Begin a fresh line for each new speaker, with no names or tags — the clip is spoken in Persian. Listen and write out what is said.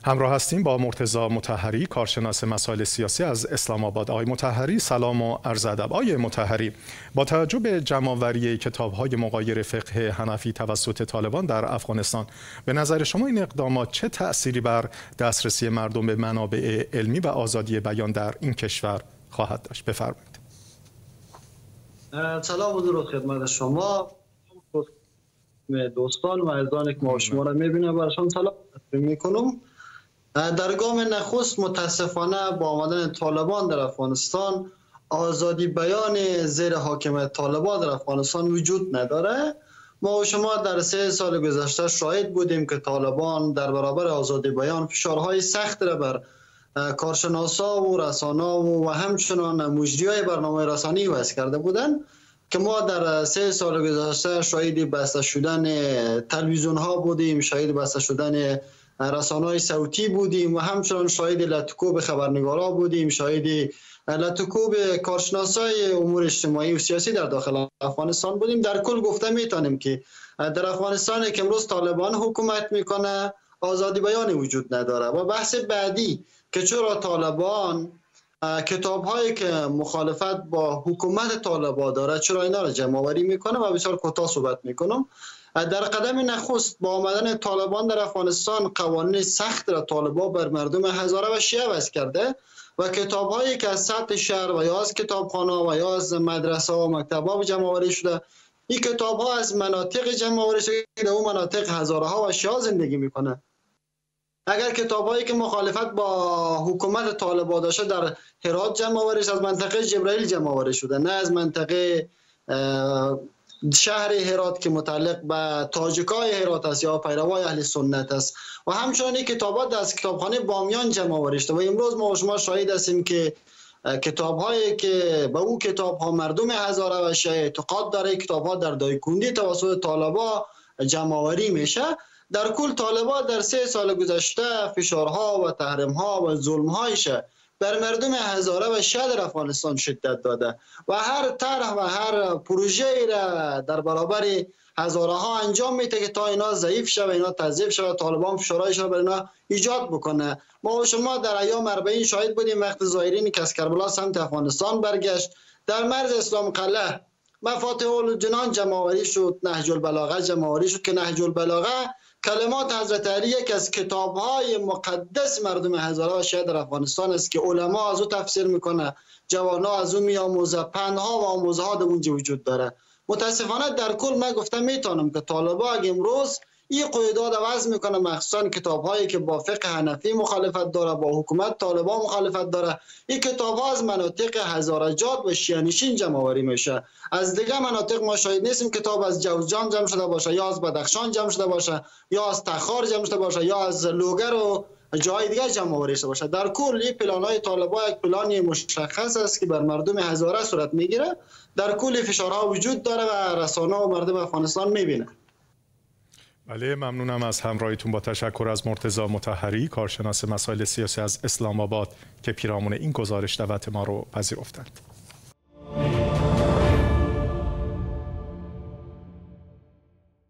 همراه هستیم با مرتضی مطهری، کارشناس مسائل سیاسی از اسلام آباد. آقای مطهری سلام و عرض ادب. آقای مطهری، با توجه به جمع‌آوری کتاب‌های مغایر فقه حنفی توسط طالبان در افغانستان، به نظر شما این اقدامات چه تأثیری بر دسترسی مردم به منابع علمی و آزادی بیان در این کشور خواهد داشت؟ بفرمایید.
سلام و درود خدمت شما، دوستان و عزیزانی که ما شما را می‌بینم، برشان سلام می‌کنم. در گام نخست متاسفانه با آمدن طالبان در افغانستان آزادی بیان زیر حاکمیت طالبان در افغانستان وجود نداره. ما و شما در 3 سال گذشته شاهد بودیم که طالبان در برابر آزادی بیان فشارهای سخت را بر کارشناسا و رسانا و همچنان مجریای برنامه رسانی وضع کرده بودند که ما در 3 سال گذشته شاهد بسته شدن تلویزیون ها بودیم، شاهد بسته شدن رسانه‌های صوتی بودیم و همچنان شاهد لطکوب خبرنگارا بودیم، شاهد لطکوب کارشناسای امور اجتماعی و سیاسی در داخل افغانستان بودیم. در کل گفته میتونیم که در افغانستان که امروز طالبان حکومت میکنه آزادی بیان وجود نداره. و بحث بعدی که چرا طالبان کتاب‌هایی که مخالفت با حکومت طالبان داره چرا اینا را جمع آوری میکنه و بسیار کوتاه صحبت میکنم. در قدم نخست با آمدن طالبان در افغانستان قوانین سخت را طالبان بر مردم هزاره و شیعه وضع کرده و کتاب‌هایی که از سطح شهر و یا از کتابخانه و یا از مدرسه و مکتب‌ها جمع آوری شده، این کتاب‌ها از مناطق جمع آوری شده که اون مناطق هزاره ها و شیعه زندگی میکنه. اگر کتاب‌هایی که مخالفت با حکومت طالبان داشته در هرات جمع آوری شده، از منطقه جبرائیل جمع آوری شده، نه از منطقه شهر هرات که متعلق به تاجکای هرات است یا پیروای اهل سنت است. و همچنین کتابات از کتابخانه بامیان جمع آوری شده و امروز ما و شما شاهد هستیم که کتاب‌هایی که به او کتاب‌ها مردم هزاره و شیعه اعتقاد داره کتاب‌ها در دایکندی توسط طالبان جمع آوری میشه. در کل طالبان در 3 سال گذشته فشارها و تحریم‌ها و ظلم‌هایش بر مردم هزاره و شیعه در افغانستان شدت داده و هر طرح و هر پروژه‌ای را در برابر هزاره ها انجام میده که تا اینا ضعیف شه و اینا تضعیف شه و طالبان فشارهایش را بر اینا ایجاد بکنه. ما و شما در ایام 40 شاهد بودیم وقت زائرین که از کربلا سمت افغانستان برگشت، در مرز اسلام قلعه مفاتیح الجنان جمع آوری شد، نهج البلاغه جمع آوری شد که نهج البلاغه کلمات حضرت علی یک از کتاب‌های مقدس مردم هزاره و شیعه در افغانستان است که علما از او تفسیر میکنه، جوان‌ها از او میآموزه، پندها و آموزها در اونجا وجود داره. متاسفانه در کل من گفتم میتونم که طالبان امروز این قیودات وضع میکنه، مخصوصا کتاب‌هایی که با فقه حنفی مخالفت داره، با حکومت طالبان مخالفت داره. این کتاب‌ها از مناطق هزارجات و شیعه نشین جمع آوری میشه. از دیگه مناطق ما شاهد نیستیم کتاب از جوزجان جمع شده باشه یا از بدخشان جمع شده باشه یا از تخار جمع شده باشه یا از لوگر و جای دیگه جمع آوری شده باشه. در کل این پلان‌های طالبان یک پلان مشخص است که بر مردم هزاره صورت میگیره. در کل فشارها وجود داره و رسانه و مردم افغانستان میبینه.
بله، ممنونم از همراهیتون. با تشکر از مرتضی مطهری، کارشناس مسائل سیاسی از اسلام آباد که پیرامون این گزارش دعوت ما رو پذیرفتند.